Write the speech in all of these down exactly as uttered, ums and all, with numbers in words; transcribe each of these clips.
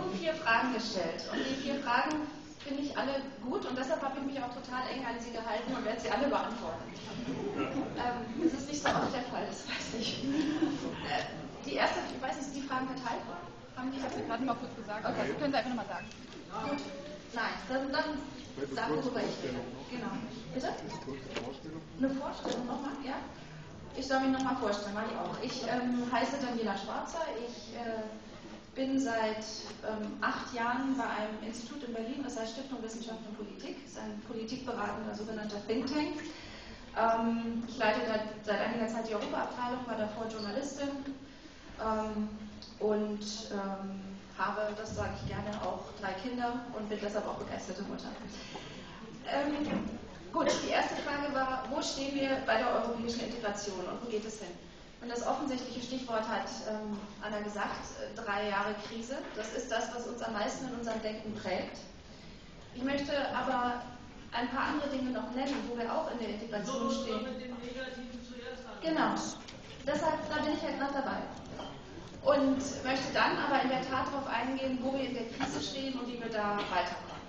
wurden vier Fragen gestellt und die vier Fragen finde ich alle gut und deshalb habe ich mich auch total eng an sie gehalten und werde sie alle beantworten. Ähm, das ist nicht so oft der Fall, das weiß ich. Äh, die erste, ich weiß nicht, sind die Fragen verteilt worden? Haben die das gerade mal kurz gesagt? Okay, das können Sie einfach nochmal sagen. Gut, nein, dann, dann sagen wir, worüber ich rede. Genau. Bitte? Eine Vorstellung nochmal, ja? Ich soll mich nochmal vorstellen, mache ich auch. Ich ähm, heiße Daniela Schwarzer, ich äh, bin seit ähm, acht Jahren bei einem Institut in Berlin, das heißt Stiftung Wissenschaft und Politik, das ist ein politikberatender sogenannter Think Tank. Ähm, ich leite da, seit einiger Zeit die Europaabteilung, war davor Journalistin ähm, und ähm, habe, das sage ich gerne, auch drei Kinder und bin deshalb auch begeisterte Mutter. Ähm, gut, die erste Frage war, wo stehen wir bei der europäischen Integration und wo geht es hin? Und das offensichtliche Stichwort hat ähm, Anna gesagt, äh, drei Jahre Krise. Das ist das, was uns am meisten in unserem Denken prägt. Ich möchte aber ein paar andere Dinge noch nennen, wo wir auch in der Integration so, stehen. Mit dem Negativen zuerst an. Genau. Deshalb, da bin ich halt noch dabei. Und möchte dann aber in der Tat darauf eingehen, wo wir in der Krise stehen und wie wir da weiterkommen.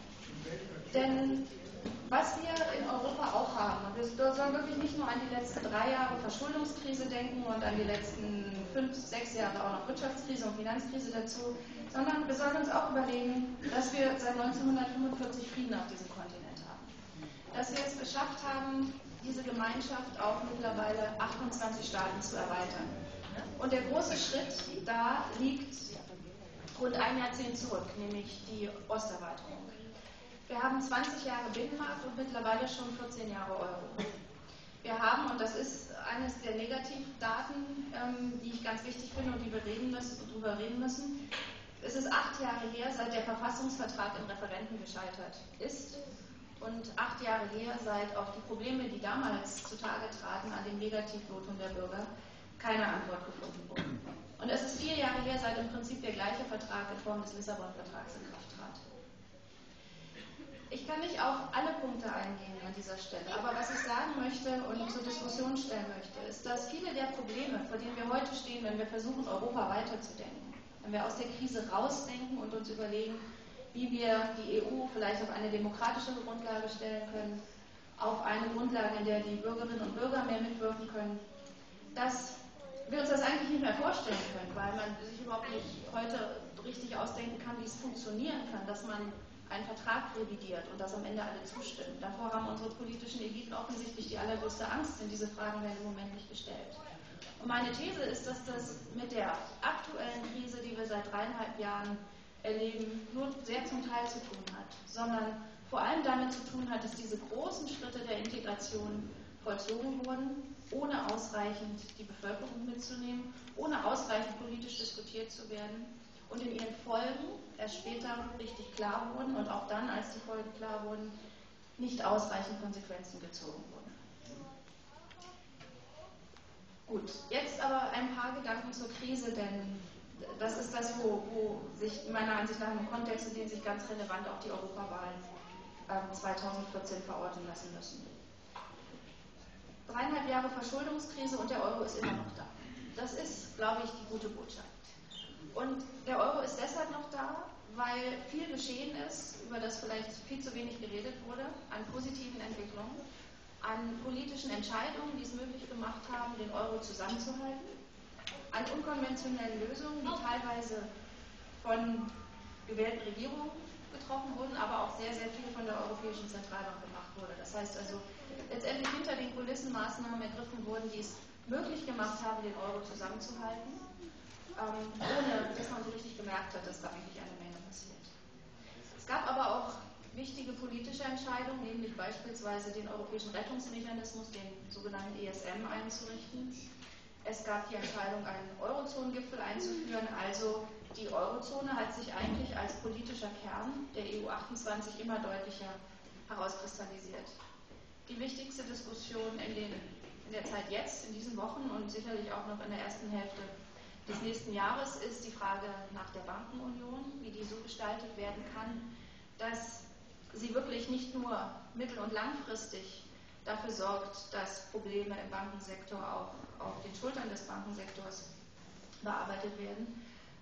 Denn was wir in Europa auch haben, und wir sollen wirklich nicht nur an die letzten drei Jahre Verschuldungskrise denken und an die letzten fünf, sechs Jahre auch noch Wirtschaftskrise und Finanzkrise dazu, sondern wir sollen uns auch überlegen, dass wir seit neunzehnhundertfünfundvierzig Frieden auf diesem Kontinent haben. Dass wir es geschafft haben, diese Gemeinschaft auf mittlerweile achtundzwanzig Staaten zu erweitern. Und der große Schritt da liegt rund ein Jahrzehnt zurück, nämlich die Osterweiterung. Wir haben zwanzig Jahre Binnenmarkt und mittlerweile schon vierzehn Jahre Euro. Wir haben, und das ist eines der Negativdaten, ähm, die ich ganz wichtig finde und die wir reden müssen, darüber reden müssen, es ist acht Jahre her, seit der Verfassungsvertrag in Referenden gescheitert ist und acht Jahre her, seit auf die Probleme, die damals zutage traten, an dem Negativvotum der Bürger, keine Antwort gefunden wurde. Und es ist vier Jahre her, seit im Prinzip der gleiche Vertrag in Form des Lissabon-Vertrags in Kraft trat. Ich kann nicht auf alle Punkte eingehen an dieser Stelle, aber was ich sagen möchte und zur Diskussion stellen möchte, ist, dass viele der Probleme, vor denen wir heute stehen, wenn wir versuchen, Europa weiterzudenken, wenn wir aus der Krise rausdenken und uns überlegen, wie wir die E U vielleicht auf eine demokratischere Grundlage stellen können, auf eine Grundlage, in der die Bürgerinnen und Bürger mehr mitwirken können, dass wir uns das eigentlich nicht mehr vorstellen können, weil man sich überhaupt nicht heute richtig ausdenken kann, wie es funktionieren kann, dass man einen Vertrag revidiert und dass am Ende alle zustimmen. Davor haben unsere politischen Eliten offensichtlich die allergrößte Angst, denn diese Fragen werden im Moment nicht gestellt. Und meine These ist, dass das mit der aktuellen Krise, die wir seit dreieinhalb Jahren erleben, nur sehr zum Teil zu tun hat, sondern vor allem damit zu tun hat, dass diese großen Schritte der Integration vollzogen wurden, ohne ausreichend die Bevölkerung mitzunehmen, ohne ausreichend politisch diskutiert zu werden und in ihren Folgen erst später richtig klar wurden und auch dann, als die Folgen klar wurden, nicht ausreichend Konsequenzen gezogen wurden. Gut, jetzt aber ein paar Gedanken zur Krise, denn das ist das, wo, wo sich meiner Ansicht nach im Kontext, in dem sich ganz relevant auch die Europawahlen äh, zweitausendvierzehn verorten lassen müssen. Dreieinhalb Jahre Verschuldungskrise und der Euro ist immer noch da. Das ist, glaube ich, die gute Botschaft. Und der Euro ist deshalb noch da, weil viel geschehen ist, über das vielleicht viel zu wenig geredet wurde, an positiven Entwicklungen, an politischen Entscheidungen, die es möglich gemacht haben, den Euro zusammenzuhalten, an unkonventionellen Lösungen, die teilweise von gewählten Regierungen getroffen wurden, aber auch sehr, sehr viel von der Europäischen Zentralbank gemacht wurde. Das heißt also, letztendlich hinter den Kulissen Maßnahmen ergriffen wurden, die es möglich gemacht haben, den Euro zusammenzuhalten, ähm, ohne dass man so richtig gemerkt hat, dass da eigentlich eine Menge passiert. Es gab aber auch wichtige politische Entscheidungen, nämlich beispielsweise den Europäischen Rettungsmechanismus, den sogenannten E S M, einzurichten. Es gab die Entscheidung, einen Eurozonengipfel einzuführen, also die Eurozone hat sich eigentlich als politischer Kern der E U achtundzwanzig immer deutlicher herauskristallisiert. Die wichtigste Diskussion in, den, in der Zeit jetzt, in diesen Wochen und sicherlich auch noch in der ersten Hälfte des nächsten Jahres ist die Frage nach der Bankenunion, wie die so gestaltet werden kann, dass sie wirklich nicht nur mittel- und langfristig dafür sorgt, dass Probleme im Bankensektor auch auf den Schultern des Bankensektors bearbeitet werden,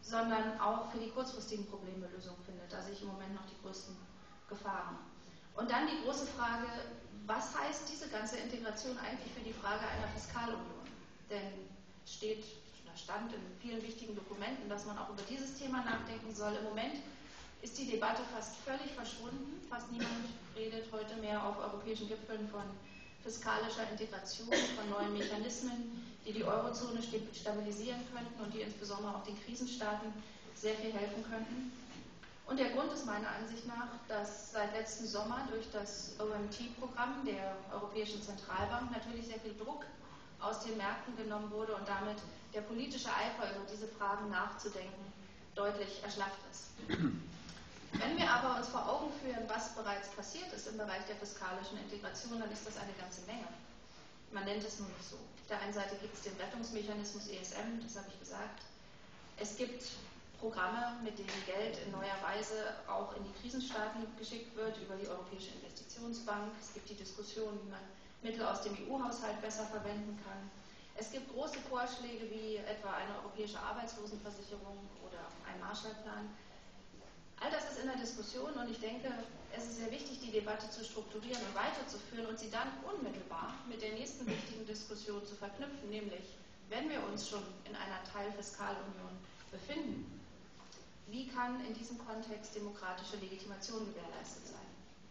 sondern auch für die kurzfristigen Probleme Lösungen findet. Da sehe ich im Moment noch die größten Gefahren. Und dann die große Frage, was heißt diese ganze Integration eigentlich für die Frage einer Fiskalunion? Denn steht, da stand in vielen wichtigen Dokumenten, dass man auch über dieses Thema nachdenken soll. Im Moment ist die Debatte fast völlig verschwunden. Fast niemand redet heute mehr auf europäischen Gipfeln von fiskalischer Integration, von neuen Mechanismen, die die Eurozone stabilisieren könnten und die insbesondere auch den Krisenstaaten sehr viel helfen könnten. Und der Grund ist meiner Ansicht nach, dass seit letztem Sommer durch das O M T-Programm der Europäischen Zentralbank natürlich sehr viel Druck aus den Märkten genommen wurde und damit der politische Eifer, über diese Fragen nachzudenken, deutlich erschlafft ist. Wenn wir aber uns vor Augen führen, was bereits passiert ist im Bereich der fiskalischen Integration, dann ist das eine ganze Menge. Man nennt es nur nicht so. Auf der einen Seite gibt es den Rettungsmechanismus E S M, das habe ich gesagt. Es gibt Programme, mit denen Geld in neuer Weise auch in die Krisenstaaten geschickt wird, über die Europäische Investitionsbank. Es gibt die Diskussion, wie man Mittel aus dem E U-Haushalt besser verwenden kann. Es gibt große Vorschläge wie etwa eine europäische Arbeitslosenversicherung oder ein Marshallplan. All das ist in der Diskussion und ich denke, es ist sehr wichtig, die Debatte zu strukturieren und weiterzuführen und sie dann unmittelbar mit der nächsten wichtigen Diskussion zu verknüpfen, nämlich, wenn wir uns schon in einer Teilfiskalunion befinden, wie kann in diesem Kontext demokratische Legitimation gewährleistet sein?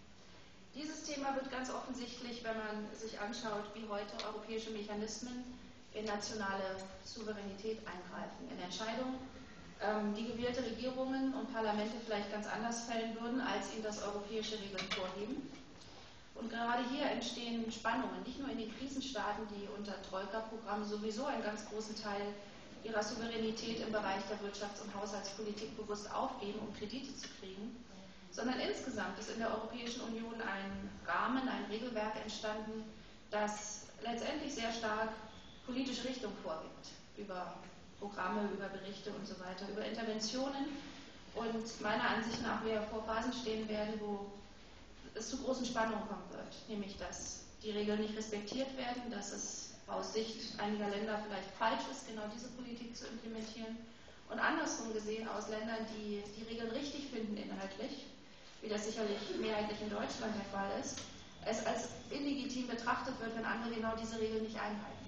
Dieses Thema wird ganz offensichtlich, wenn man sich anschaut, wie heute europäische Mechanismen in nationale Souveränität eingreifen, in Entscheidungen, die gewählte Regierungen und Parlamente vielleicht ganz anders fällen würden, als ihnen das europäische Regeln vorgeben. Und gerade hier entstehen Spannungen, nicht nur in den Krisenstaaten, die unter Troika-Programmen sowieso einen ganz großen Teil ihrer Souveränität im Bereich der Wirtschafts- und Haushaltspolitik bewusst aufgeben, um Kredite zu kriegen, sondern insgesamt ist in der Europäischen Union ein Rahmen, ein Regelwerk entstanden, das letztendlich sehr stark politische Richtung vorgibt, über Programme, über Berichte und so weiter, über Interventionen und meiner Ansicht nach wir vor Phasen stehen werden, wo es zu großen Spannungen kommen wird, nämlich dass die Regeln nicht respektiert werden, dass es aus Sicht einiger Länder vielleicht falsch ist, genau diese Politik zu implementieren und andersrum gesehen aus Ländern, die die Regeln richtig finden inhaltlich, wie das sicherlich mehrheitlich in Deutschland der Fall ist, es als illegitim betrachtet wird, wenn andere genau diese Regeln nicht einhalten.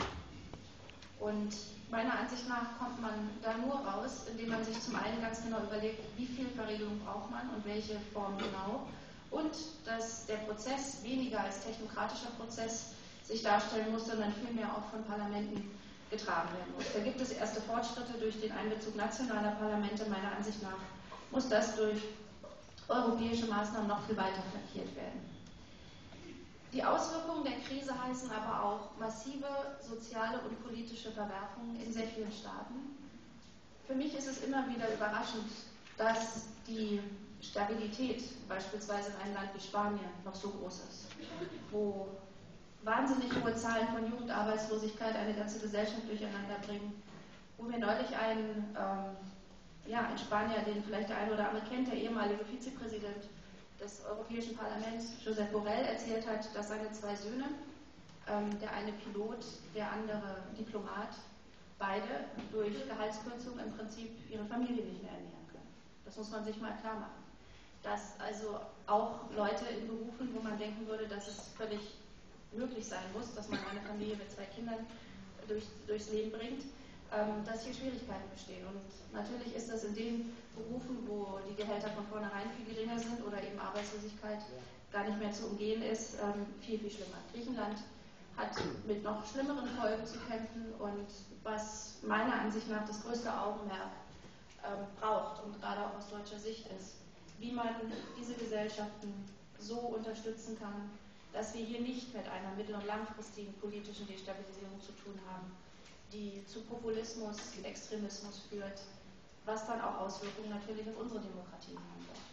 Und meiner Ansicht nach kommt man da nur raus, indem man sich zum einen ganz genau überlegt, wie viel Verregelung braucht man und welche Form genau. Und dass der Prozess weniger als technokratischer Prozess sich darstellen muss, sondern vielmehr auch von Parlamenten getragen werden muss. Da gibt es erste Fortschritte durch den Einbezug nationaler Parlamente. Meiner Ansicht nach muss das durch europäische Maßnahmen noch viel weiter flankiert werden. Die Auswirkungen der Krise heißen aber auch massive soziale und politische Verwerfungen in sehr vielen Staaten. Für mich ist es immer wieder überraschend, dass die Stabilität beispielsweise in einem Land wie Spanien noch so groß ist, wo wahnsinnig hohe Zahlen von Jugendarbeitslosigkeit eine ganze Gesellschaft durcheinander bringen, wo wir neulich einen, ähm, ja, einen Spanier, den vielleicht der eine oder andere kennt, der ehemalige Vizepräsident des Europäischen Parlaments, Josep Borrell, erzählt hat, dass seine zwei Söhne, ähm, der eine Pilot, der andere Diplomat, beide durch Gehaltskürzung im Prinzip ihre Familie nicht mehr ernähren können. Das muss man sich mal klar machen. Dass also auch Leute in Berufen, wo man denken würde, dass es völlig möglich sein muss, dass man eine Familie mit zwei Kindern durch, durchs Leben bringt, ähm, dass hier Schwierigkeiten bestehen. Und natürlich ist das in den Berufen, wo die Gehälter von vornherein viel geringer sind oder eben Arbeitslosigkeit gar nicht mehr zu umgehen ist, ähm, viel, viel schlimmer. Griechenland hat mit noch schlimmeren Folgen zu kämpfen und was meiner Ansicht nach das größte Augenmerk ähm, braucht und gerade auch aus deutscher Sicht ist, wie man diese Gesellschaften so unterstützen kann, dass wir hier nicht mit einer mittel- und langfristigen politischen Destabilisierung zu tun haben, die zu Populismus, Extremismus führt, was dann auch Auswirkungen natürlich auf unsere Demokratie haben wird.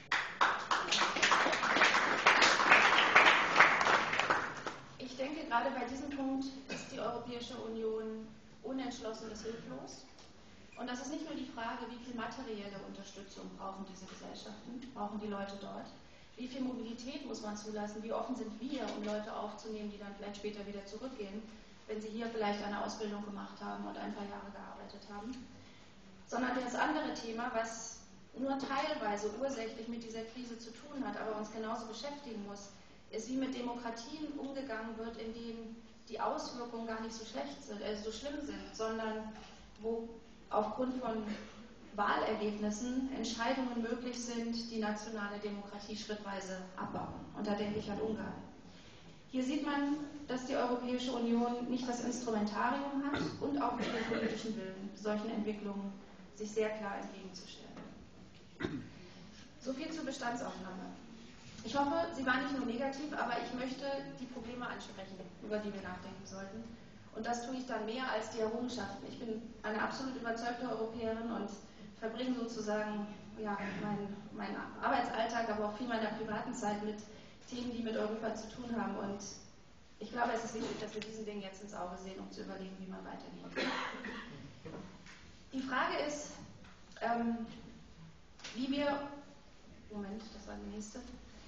Ich denke, gerade bei diesem Punkt ist die Europäische Union unentschlossen bis hilflos. Und das ist nicht nur die Frage, wie viel materielle Unterstützung brauchen diese Gesellschaften, brauchen die Leute dort, wie viel Mobilität muss man zulassen, wie offen sind wir, um Leute aufzunehmen, die dann vielleicht später wieder zurückgehen, wenn sie hier vielleicht eine Ausbildung gemacht haben und ein paar Jahre gearbeitet haben. sondern das andere Thema, was nur teilweise ursächlich mit dieser Krise zu tun hat, aber uns genauso beschäftigen muss, ist, wie mit Demokratien umgegangen wird, in denen die Auswirkungen gar nicht so schlecht sind, äh, so schlimm sind, sondern wo aufgrund von Wahlergebnissen Entscheidungen möglich sind, die nationale Demokratie schrittweise abbauen. Und da denke ich an Ungarn. Hier sieht man, dass die Europäische Union nicht das Instrumentarium hat und auch nicht den politischen Willen, solchen Entwicklungen sich sehr klar entgegenzustellen. So viel zur Bestandsaufnahme. Ich hoffe, sie war nicht nur negativ, aber ich möchte die Probleme ansprechen, über die wir nachdenken sollten. Und das tue ich dann mehr als die Errungenschaften. Ich bin eine absolut überzeugte Europäerin und verbringe sozusagen ja, meinen mein Arbeitsalltag, aber auch viel meiner privaten Zeit mit Themen, die mit Europa zu tun haben. Und ich glaube, es ist wichtig, dass wir diesen Dingen jetzt ins Auge sehen, um zu überlegen, wie man weitergehen kann. Die Frage ist, ähm, wie wir, Moment, das war die nächste,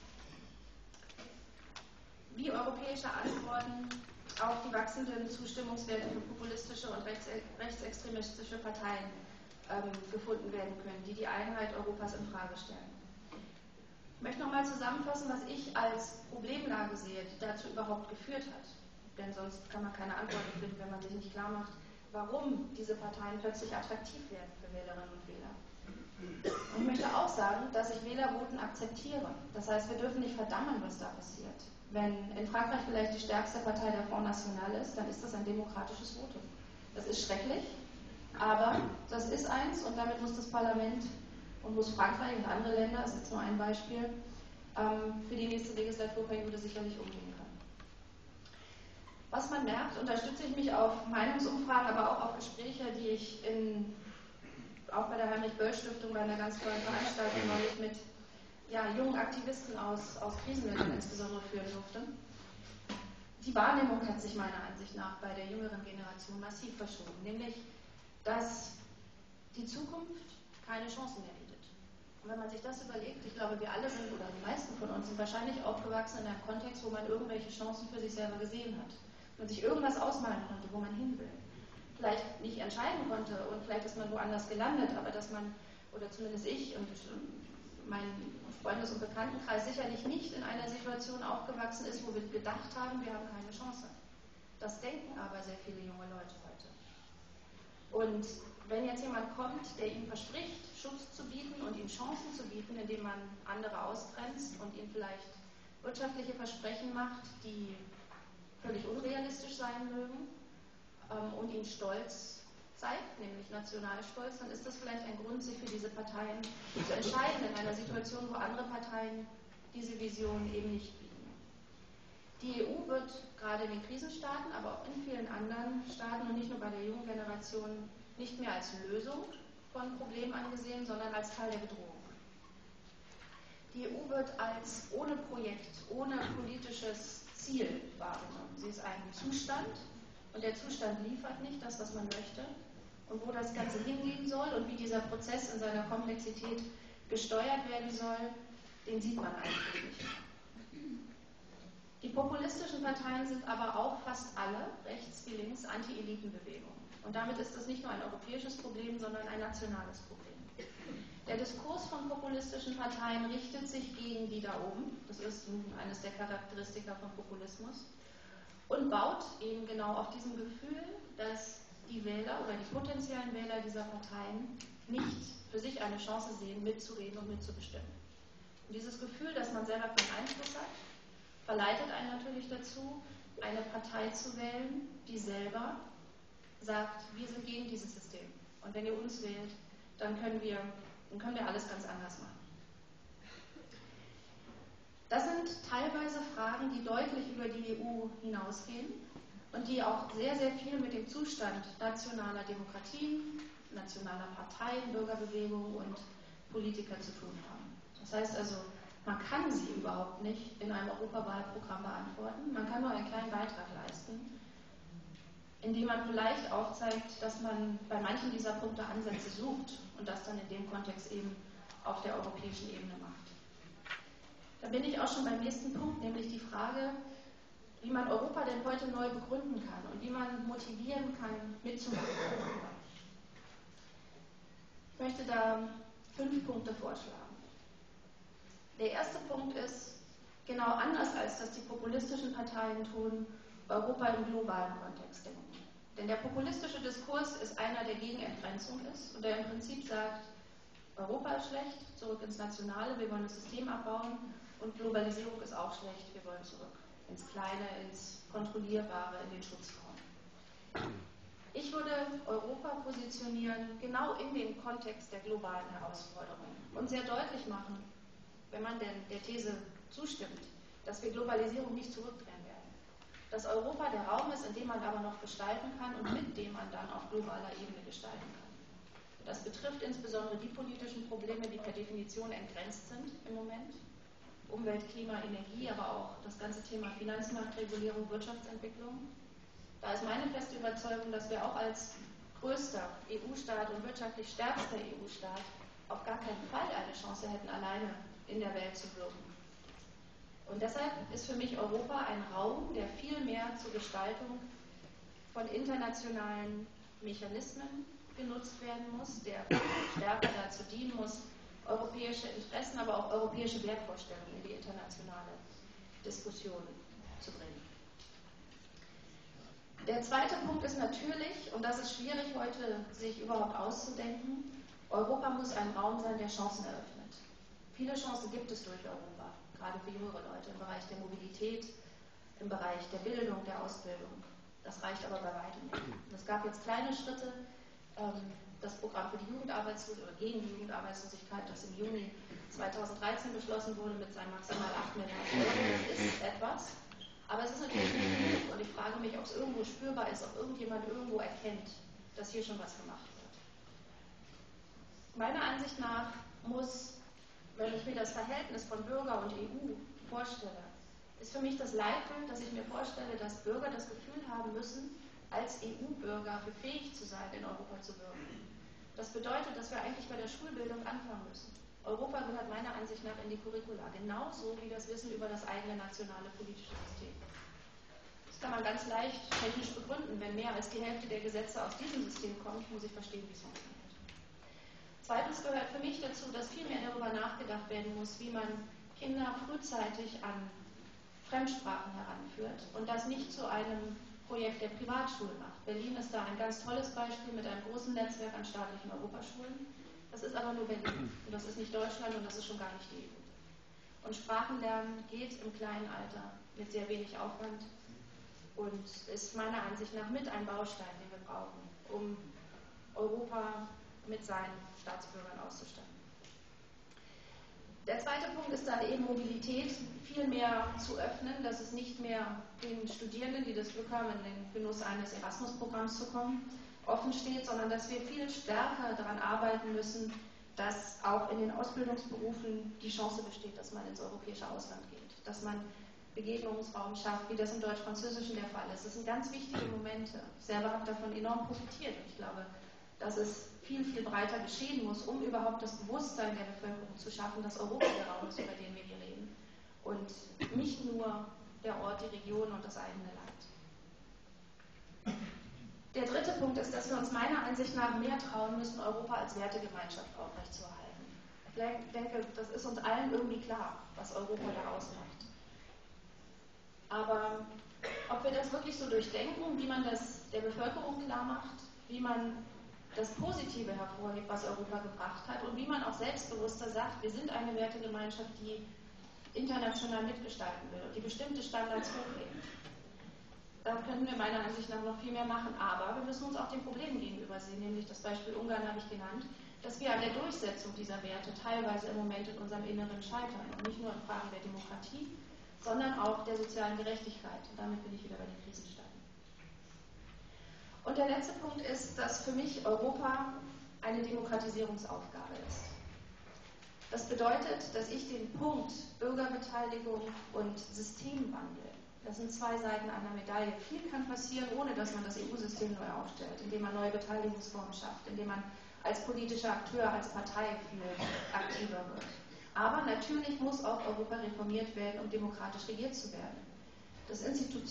wie europäische Antworten auf die wachsenden Zustimmungswerte für populistische und rechts, rechtsextremistische Parteien ähm, gefunden werden können, die die Einheit Europas in Frage stellen. Ich möchte nochmal zusammenfassen, was ich als Problemlage sehe, die dazu überhaupt geführt hat. Denn sonst kann man keine Antworten finden, wenn man sich nicht klar macht, warum diese Parteien plötzlich attraktiv werden für Wählerinnen und Wähler. Und ich möchte auch sagen, dass ich Wählervoten akzeptiere. Das heißt, wir dürfen nicht verdammen, was da passiert. Wenn in Frankreich vielleicht die stärkste Partei der Front National ist, dann ist das ein demokratisches Votum. Das ist schrecklich, aber das ist eins und damit muss das Parlament und muss Frankreich und andere Länder, das ist jetzt nur ein Beispiel, ähm, für die nächste Legislaturperiode sicherlich umgehen können. Was man merkt, unterstütze ich mich auf Meinungsumfragen, aber auch auf Gespräche, die ich in, auch bei der Heinrich-Böll-Stiftung bei einer ganz tollen Veranstaltung neulich mit ja, jungen Aktivisten aus, aus Krisenländern insbesondere führen durfte. Die Wahrnehmung hat sich meiner Ansicht nach bei der jüngeren Generation massiv verschoben, nämlich, dass die Zukunft keine Chancen mehr bietet. Und wenn man sich das überlegt, ich glaube, wir alle sind, oder die meisten von uns sind wahrscheinlich aufgewachsen in einem Kontext, wo man irgendwelche Chancen für sich selber gesehen hat. Und sich irgendwas ausmalen konnte, wo man hin will. Vielleicht nicht entscheiden konnte und vielleicht ist man woanders gelandet, aber dass man, oder zumindest ich und mein Freundes- und Bekanntenkreis sicherlich nicht in einer Situation aufgewachsen ist, wo wir gedacht haben, wir haben keine Chance. Das denken aber sehr viele junge Leute heute. Und wenn jetzt jemand kommt, der ihm verspricht, Schutz zu bieten und ihm Chancen zu bieten, indem man andere ausgrenzt und ihm vielleicht wirtschaftliche Versprechen macht, die völlig unrealistisch sein mögen ähm, und ihn stolz zeigt, nämlich Nationalstolz, dann ist das vielleicht ein Grund, sich für diese Parteien zu entscheiden, in einer Situation, wo andere Parteien diese Vision eben nicht bieten. Die E U wird gerade in den Krisenstaaten, aber auch in vielen anderen Staaten und nicht nur bei der jungen Generation nicht mehr als Lösung von Problemen angesehen, sondern als Teil der Bedrohung. Die E U wird als ohne Projekt, ohne politisches Ziel wahrgenommen. Sie ist ein Zustand und der Zustand liefert nicht das, was man möchte. Und wo das Ganze hingehen soll und wie dieser Prozess in seiner Komplexität gesteuert werden soll, den sieht man eigentlich nicht. Die populistischen Parteien sind aber auch fast alle, rechts wie links, Anti-Eliten-Bewegungen. Und damit ist das nicht nur ein europäisches Problem, sondern ein nationales Problem. Der Diskurs von populistischen Parteien richtet sich gegen die da oben, das ist nun eines der Charakteristika von Populismus, und baut eben genau auf diesem Gefühl, dass die Wähler oder die potenziellen Wähler dieser Parteien nicht für sich eine Chance sehen, mitzureden und mitzubestimmen. Und dieses Gefühl, dass man selber keinen Einfluss hat, verleitet einen natürlich dazu, eine Partei zu wählen, die selber sagt, wir sind gegen dieses System. Und wenn ihr uns wählt, dann können wir, dann können wir alles ganz anders machen. Das sind teilweise Fragen, die deutlich über die E U hinausgehen und die auch sehr, sehr viel mit dem Zustand nationaler Demokratien, nationaler Parteien, Bürgerbewegungen und Politiker zu tun haben. Das heißt also, man kann sie überhaupt nicht in einem Europawahlprogramm beantworten. Man kann nur einen kleinen Beitrag leisten, indem man vielleicht aufzeigt, dass man bei manchen dieser Punkte Ansätze sucht und das dann in dem Kontext eben auf der europäischen Ebene macht. Da bin ich auch schon beim nächsten Punkt, nämlich die Frage, wie man Europa denn heute neu begründen kann und wie man motivieren kann, mitzumachen. Ich möchte da fünf Punkte vorschlagen. Der erste Punkt ist, genau anders als das die populistischen Parteien tun, Europa im globalen Kontext denken. Denn der populistische Diskurs ist einer, der gegen Entgrenzung ist und der im Prinzip sagt, Europa ist schlecht, zurück ins Nationale, wir wollen das System abbauen und Globalisierung ist auch schlecht, wir wollen zurück ins Kleine, ins Kontrollierbare, in den Schutzraum. Ich würde Europa positionieren genau in den Kontext der globalen Herausforderungen und sehr deutlich machen, wenn man denn der These zustimmt, dass wir Globalisierung nicht zurückdrehen werden. Dass Europa der Raum ist, in dem man aber noch gestalten kann und mit dem man dann auf globaler Ebene gestalten kann. Das betrifft insbesondere die politischen Probleme, die per Definition entgrenzt sind im Moment. Umwelt, Klima, Energie, aber auch das ganze Thema Finanzmarktregulierung, Wirtschaftsentwicklung. Da ist meine feste Überzeugung, dass wir auch als größter E U-Staat und wirtschaftlich stärkster E U-Staat auf gar keinen Fall eine Chance hätten, alleine in der Welt zu wirken. Und deshalb ist für mich Europa ein Raum, der viel mehr zur Gestaltung von internationalen Mechanismen genutzt werden muss, der stärker dazu dienen muss, europäische Interessen, aber auch europäische Wertvorstellungen in die internationale Diskussion zu bringen. Der zweite Punkt ist natürlich, und das ist schwierig heute sich überhaupt auszudenken, Europa muss ein Raum sein, der Chancen eröffnet. Viele Chancen gibt es durch Europa, gerade für jüngere Leute im Bereich der Mobilität, im Bereich der Bildung, der Ausbildung. Das reicht aber bei weitem nicht. Es gab jetzt kleine Schritte, das Programm für die Jugendarbeitslosigkeit oder gegen die Jugendarbeitslosigkeit, das im Juni zweitausenddreizehn beschlossen wurde mit seinen maximal acht Milliarden Euro. Das ist etwas, aber es ist natürlich nicht genug und ich frage mich, ob es irgendwo spürbar ist, ob irgendjemand irgendwo erkennt, dass hier schon was gemacht wird. Meiner Ansicht nach muss, wenn ich mir das Verhältnis von Bürger und E U vorstelle, ist für mich das Leitbild, dass ich mir vorstelle, dass Bürger das Gefühl haben müssen, als E U-Bürger befähigt zu sein, in Europa zu wirken. Das bedeutet, dass wir eigentlich bei der Schulbildung anfangen müssen. Europa gehört meiner Ansicht nach in die Curricula, genauso wie das Wissen über das eigene nationale politische System. Das kann man ganz leicht technisch begründen. Wenn mehr als die Hälfte der Gesetze aus diesem System kommt, muss ich verstehen, wie es funktioniert. Zweitens gehört für mich dazu, dass viel mehr darüber nachgedacht werden muss, wie man Kinder frühzeitig an Fremdsprachen heranführt und das nicht zu einem Projekt der Privatschulen macht. Berlin ist da ein ganz tolles Beispiel mit einem großen Netzwerk an staatlichen Europaschulen. Das ist aber nur Berlin und das ist nicht Deutschland und das ist schon gar nicht die E U. Und Sprachenlernen geht im kleinen Alter mit sehr wenig Aufwand und ist meiner Ansicht nach mit ein Baustein, den wir brauchen, um Europa mit seinen Staatsbürgern auszustatten. Der zweite Punkt ist dann eben Mobilität viel mehr zu öffnen, dass es nicht mehr den Studierenden, die das Glück haben, in den Genuss eines Erasmus-Programms zu kommen, offen steht, sondern dass wir viel stärker daran arbeiten müssen, dass auch in den Ausbildungsberufen die Chance besteht, dass man ins europäische Ausland geht, dass man Begegnungsraum schafft, wie das im Deutsch-Französischen der Fall ist. Das sind ganz wichtige Momente. Ich selber habe davon enorm profitiert und ich glaube, dass es viel, viel breiter geschehen muss, um überhaupt das Bewusstsein der Bevölkerung zu schaffen, dass Europa der Raum ist, über den wir hier reden und nicht nur der Ort, die Region und das eigene Land. Der dritte Punkt ist, dass wir uns meiner Ansicht nach mehr trauen müssen, Europa als Wertegemeinschaft aufrechtzuerhalten. Ich denke, das ist uns allen irgendwie klar, was Europa da ausmacht. Aber ob wir das wirklich so durchdenken, wie man das der Bevölkerung klar macht, wie man das Positive hervorhebt, was Europa gebracht hat und wie man auch selbstbewusster sagt, wir sind eine Wertegemeinschaft, die international mitgestalten will und die bestimmte Standards hochhebt. Da können wir meiner Ansicht nach noch viel mehr machen, aber wir müssen uns auch den Problemen gegenüber sehen, nämlich das Beispiel Ungarn habe ich genannt, dass wir an der Durchsetzung dieser Werte teilweise im Moment in unserem Inneren scheitern und nicht nur in Fragen der Demokratie, sondern auch der sozialen Gerechtigkeit. Und damit bin ich wieder bei den Krisenstaaten. Und der letzte Punkt ist, dass für mich Europa eine Demokratisierungsaufgabe ist. Das bedeutet, dass ich den Punkt Bürgerbeteiligung und Systemwandel, das sind zwei Seiten einer Medaille, viel kann passieren, ohne dass man das E U-System neu aufstellt, indem man neue Beteiligungsformen schafft, indem man als politischer Akteur, als Partei viel aktiver wird. Aber natürlich muss auch Europa reformiert werden, um demokratisch regiert zu werden. Das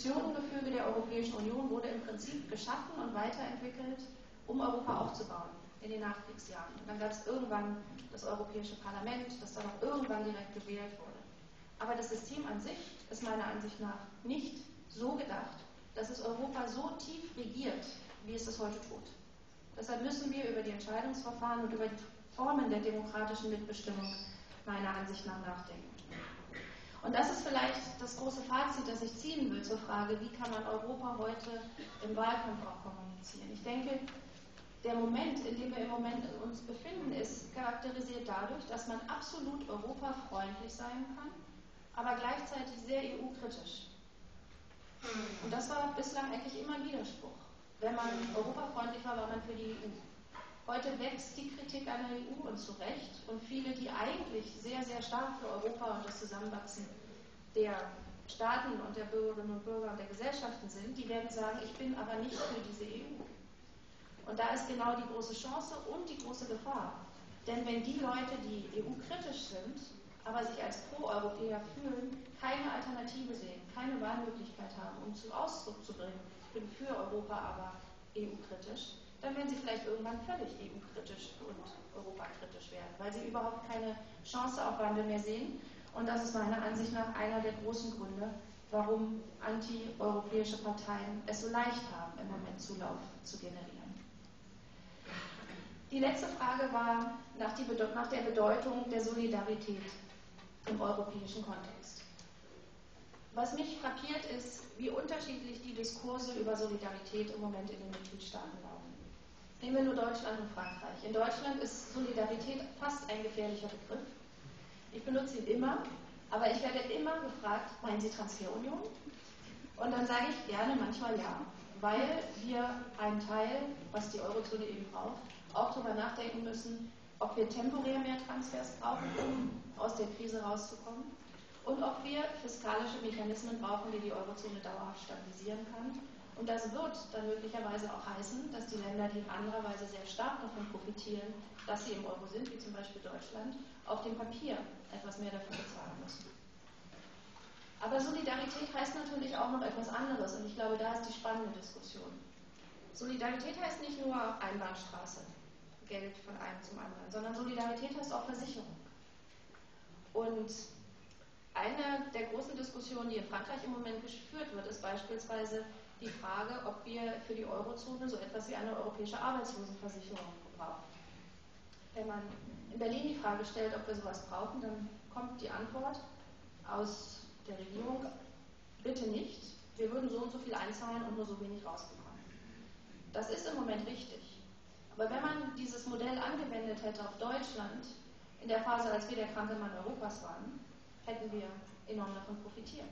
Institutionengefüge der Europäischen Union wurde im Prinzip geschaffen und weiterentwickelt, um Europa aufzubauen. in den Nachkriegsjahren. Und dann gab es irgendwann das Europäische Parlament, das dann auch irgendwann direkt gewählt wurde. Aber das System an sich ist meiner Ansicht nach nicht so gedacht, dass es Europa so tief regiert, wie es es heute tut. Deshalb müssen wir über die Entscheidungsverfahren und über die Formen der demokratischen Mitbestimmung meiner Ansicht nach nachdenken. Und das ist vielleicht das große Fazit, das ich ziehen will zur Frage, wie kann man Europa heute im Wahlkampf auch kommunizieren. Ich denke, der Moment, in dem wir im Moment uns befinden, ist charakterisiert dadurch, dass man absolut europafreundlich sein kann, aber gleichzeitig sehr E U-kritisch. Und das war bislang eigentlich immer ein Widerspruch. Wenn man europafreundlich war, war man für die E U. Heute wächst die Kritik an der E U und zu Recht. Und viele, die eigentlich sehr, sehr stark für Europa und das Zusammenwachsen der Staaten und der Bürgerinnen und Bürger und der Gesellschaften sind, die werden sagen, ich bin aber nicht für diese E U. Und da ist genau die große Chance und die große Gefahr. Denn wenn die Leute, die E U-kritisch sind, aber sich als Pro-Europäer fühlen, keine Alternative sehen, keine Wahlmöglichkeit haben, um zum Ausdruck zu bringen, ich bin für Europa, aber E U-kritisch, dann werden sie vielleicht irgendwann völlig E U-kritisch und europakritisch werden, weil sie überhaupt keine Chance auf Wandel mehr sehen. Und das ist meiner Ansicht nach einer der großen Gründe, warum anti-europäische Parteien es so leicht haben, im Moment Zulauf zu generieren. Die letzte Frage war nach, die, nach der Bedeutung der Solidarität im europäischen Kontext. Was mich frappiert ist, wie unterschiedlich die Diskurse über Solidarität im Moment in den Mitgliedstaaten laufen. Nehmen wir nur Deutschland und Frankreich. In Deutschland ist Solidarität fast ein gefährlicher Begriff. Ich benutze ihn immer, aber ich werde immer gefragt, meinen Sie Transferunion? Und dann sage ich gerne manchmal ja, weil wir einen Teil, was die Eurozone eben braucht, auch darüber nachdenken müssen, ob wir temporär mehr Transfers brauchen, um aus der Krise rauszukommen, und ob wir fiskalische Mechanismen brauchen, die die Eurozone dauerhaft stabilisieren kann. Und das wird dann möglicherweise auch heißen, dass die Länder, die in anderer Weise sehr stark davon profitieren, dass sie im Euro sind, wie zum Beispiel Deutschland, auf dem Papier etwas mehr dafür bezahlen müssen. Aber Solidarität heißt natürlich auch noch etwas anderes, und ich glaube, da ist die spannende Diskussion. Solidarität heißt nicht nur Einbahnstraße, Geld von einem zum anderen, sondern Solidarität heißt auch Versicherung. Und eine der großen Diskussionen, die in Frankreich im Moment geführt wird, ist beispielsweise die Frage, ob wir für die Eurozone so etwas wie eine europäische Arbeitslosenversicherung brauchen. Wenn man in Berlin die Frage stellt, ob wir sowas brauchen, dann kommt die Antwort aus der Regierung, bitte nicht, wir würden so und so viel einzahlen und nur so wenig rausbekommen. Das ist im Moment richtig. Aber wenn man dieses Modell angewendet hätte auf Deutschland, in der Phase, als wir der kranke Mann Europas waren, hätten wir enorm davon profitiert.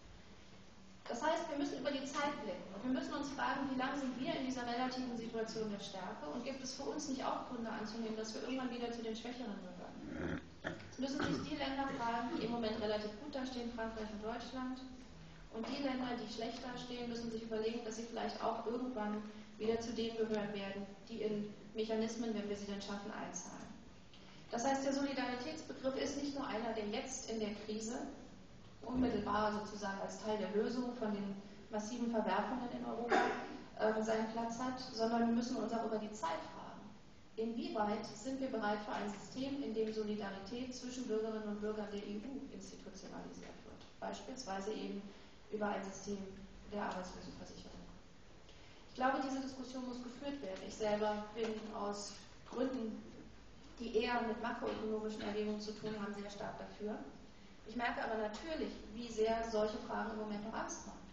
Das heißt, wir müssen über die Zeit blicken und wir müssen uns fragen, wie lange sind wir in dieser relativen Situation der Stärke und gibt es für uns nicht auch Gründe anzunehmen, dass wir irgendwann wieder zu den Schwächeren gehören. Es müssen sich die Länder fragen, die im Moment relativ gut dastehen, Frankreich und Deutschland, und die Länder, die schlechter stehen, müssen sich überlegen, dass sie vielleicht auch irgendwann wieder zu denen gehören werden, die in Mechanismen, wenn wir sie dann schaffen, einzahlen. Das heißt, der Solidaritätsbegriff ist nicht nur einer, der jetzt in der Krise unmittelbar sozusagen als Teil der Lösung von den massiven Verwerfungen in Europa äh, seinen Platz hat, sondern wir müssen uns auch über die Zeit fragen. Inwieweit sind wir bereit für ein System, in dem Solidarität zwischen Bürgerinnen und Bürgern der E U institutionalisiert wird? Beispielsweise eben über ein System der Arbeitslosenversicherung. Ich glaube, diese Diskussion muss geführt werden. Ich selber bin aus Gründen, die eher mit makroökonomischen Erwägungen zu tun haben, sehr stark dafür. Ich merke aber natürlich, wie sehr solche Fragen im Moment noch Angst machen.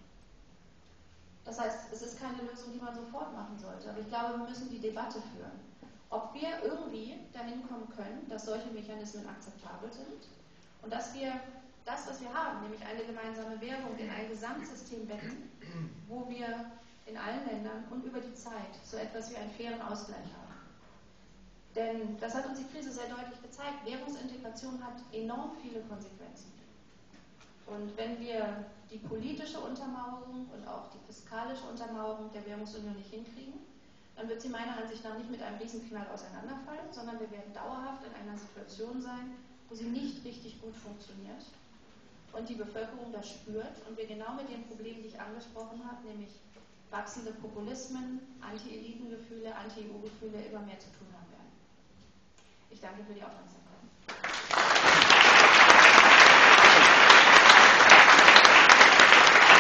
Das heißt, es ist keine Lösung, die man sofort machen sollte. Aber ich glaube, wir müssen die Debatte führen, ob wir irgendwie dahin kommen können, dass solche Mechanismen akzeptabel sind und dass wir das, was wir haben, nämlich eine gemeinsame Währung, in ein Gesamtsystem betten, wo wir in allen Ländern und über die Zeit so etwas wie einen fairen Ausgleich haben. Denn das hat uns die Krise sehr deutlich gezeigt. Währungsintegration hat enorm viele Konsequenzen. Und wenn wir die politische Untermauerung und auch die fiskalische Untermauerung der Währungsunion nicht hinkriegen, dann wird sie meiner Ansicht nach nicht mit einem Riesenknall auseinanderfallen, sondern wir werden dauerhaft in einer Situation sein, wo sie nicht richtig gut funktioniert und die Bevölkerung das spürt und wir genau mit den Problemen, die ich angesprochen habe, nämlich wachsende Populismen, Anti-Eliten-Gefühle, Anti-E U-Gefühle immer mehr zu tun haben werden. Ich danke für die Aufmerksamkeit.